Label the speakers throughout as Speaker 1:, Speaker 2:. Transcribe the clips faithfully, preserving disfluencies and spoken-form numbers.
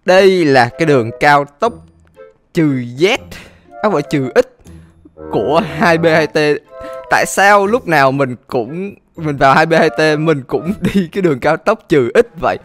Speaker 1: Đây là cái đường cao tốc trừ Z, không phải trừ X của hai B hai T. Tại sao lúc nào mình cũng mình vào hai B hai T mình cũng đi cái đường cao tốc trừ X vậy?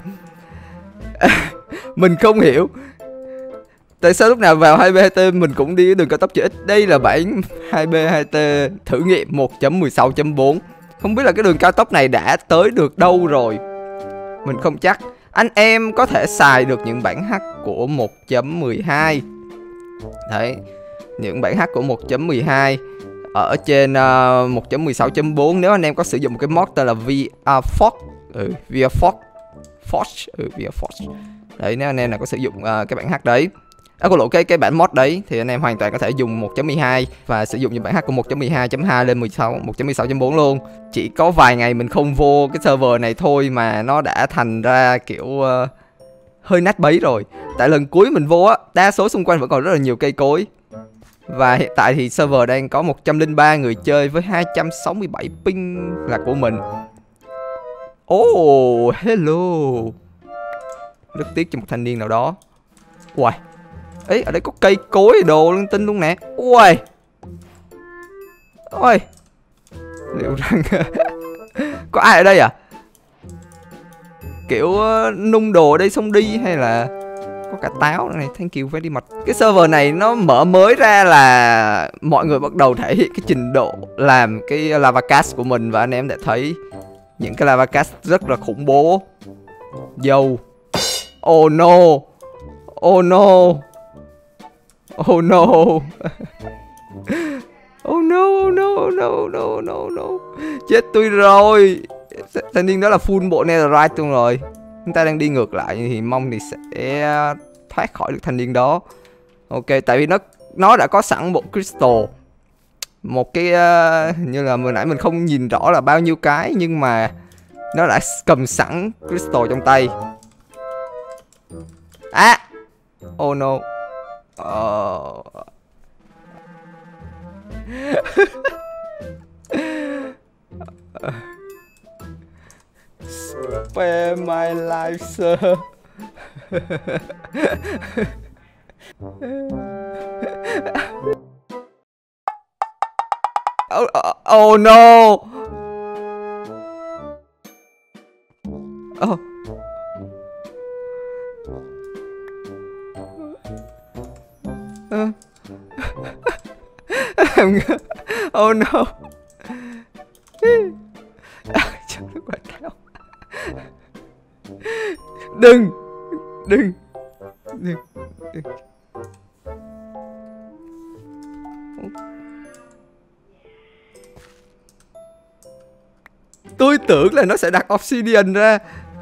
Speaker 1: Mình không hiểu. Tại sao lúc nào vào hai B hai T mình cũng đi cái đường cao tốc trừ X? Đây là bản hai B hai T thử nghiệm một chấm mười sáu chấm bốn. Không biết là cái đường cao tốc này đã tới được đâu rồi. Mình không chắc. Anh em có thể xài được những bản hack của một chấm mười hai. Đấy, những bản hack của một chấm mười hai ở trên uh, một chấm mười sáu chấm bốn. Nếu anh em có sử dụng một cái mod tên là vê rờ Force. Ừ, vê rờ Force. Force, ừ, vê rờ Force. Đấy, nếu anh em nào có sử dụng uh, cái bản hack đấy, à, có lộ cái cái bản mod đấy, thì anh em hoàn toàn có thể dùng một chấm mười hai và sử dụng những bản hack của một chấm mười hai chấm hai lên mười sáu một chấm mười sáu chấm bốn luôn. Chỉ có vài ngày mình không vô cái server này thôi mà nó đã thành ra kiểu uh, hơi nát bấy rồi. Tại lần cuối mình vô á, đa số xung quanh vẫn còn rất là nhiều cây cối. Và hiện tại thì server đang có một trăm lẻ ba người chơi với hai trăm sáu mươi bảy ping là của mình. Oh, hello. Rất tiếc cho một thanh niên nào đó. Uầy, ấy ở đây có cây cối đồ linh tinh luôn nè. Uầy, ôi, liệu rằng có ai ở đây à? Kiểu nung đồ ở đây xong đi hay là có cả táo này. Thank you very much. Cái server này nó mở mới ra là mọi người bắt đầu thể hiện cái trình độ làm cái lava cast của mình, và anh em đã thấy những cái lava cast rất là khủng bố. Yo. Oh no. Oh no. Oh no. Oh no, no, no, no, no, no. Chết tôi rồi. Thanh niên đó là full bộ netherite luôn rồi. Chúng ta đang đi ngược lại thì mong thì sẽ thoát khỏi được thanh niên đó. Ok, tại vì nó nó đã có sẵn bộ crystal. Một cái uh, như là vừa nãy mình không nhìn rõ là bao nhiêu cái, nhưng mà nó đã cầm sẵn crystal trong tay. À. Oh no. Uh... Spare my life, sir. Oh, oh, oh no. Oh. Uh. Oh no. Đừng. Đừng. Đừng. Đừng. Tôi tưởng là nó sẽ đặt obsidian ra.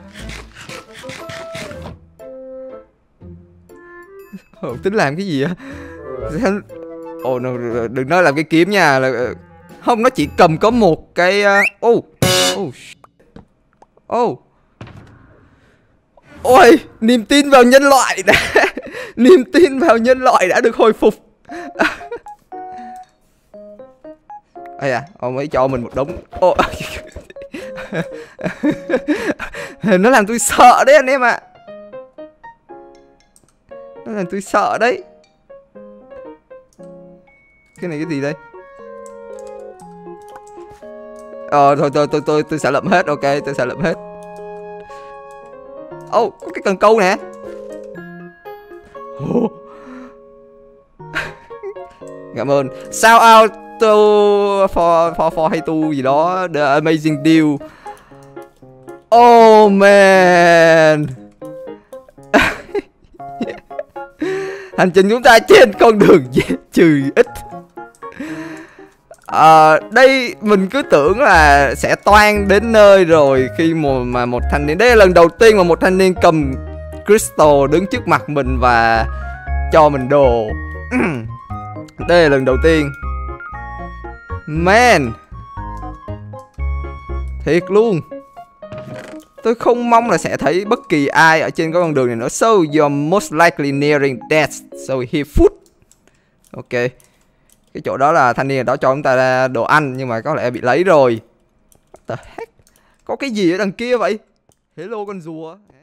Speaker 1: Ồ, tính làm cái gì á? Ồ, no, đừng nói làm cái kiếm nha. Là không, nó chỉ cầm có một cái. Ô uh... oh. Ô oh. Ôi, niềm tin vào nhân loại đã niềm tin vào nhân loại đã được hồi phục. Ây à, ông ấy cho mình một đống. Oh. Nó làm tôi sợ đấy anh em ạ. Nó làm tôi sợ đấy. Cái này cái gì đây? Ờ thôi tôi tôi tôi tôi sẽ lượm hết. Ok, tôi sẽ lượm hết. Ô, oh, có cái cần câu nè. Oh. Cảm ơn. Shout out to for for for hay tu gì đó, the amazing deal. Oh man. Hành trình chúng ta trên con đường trừ ít. À, đây mình cứ tưởng là sẽ toan đến nơi rồi khi mà một thanh niên, đây là lần đầu tiên mà một thanh niên cầm crystal đứng trước mặt mình và cho mình đồ. Đây là lần đầu tiên. Man, thiệt luôn. Tôi không mong là sẽ thấy bất kỳ ai ở trên cái con đường này nữa. So you're most likely nearing death, so here food. Ok, cái chỗ đó là thanh niên đó cho chúng ta đồ ăn, nhưng mà có lẽ bị lấy rồi. What the heck? Có cái gì ở đằng kia vậy? Hello con rùa.